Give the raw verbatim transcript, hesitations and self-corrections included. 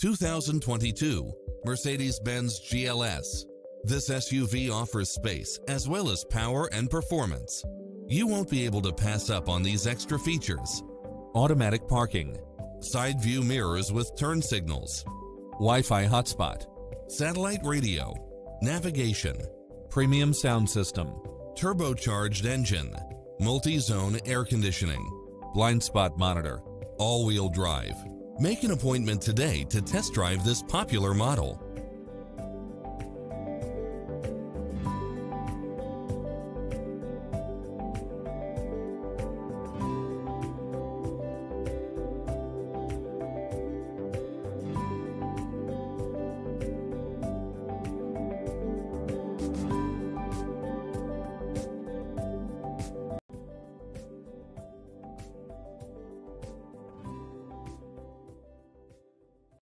two thousand twenty-two Mercedes-Benz G L S. This S U V offers space as well as power and performance. You won't be able to pass up on these extra features. Automatic parking, side view mirrors with turn signals, Wi-Fi hotspot, satellite radio, navigation, premium sound system, turbocharged engine, multi-zone air conditioning, blind spot monitor, all-wheel drive. Make an appointment today to test drive this popular model.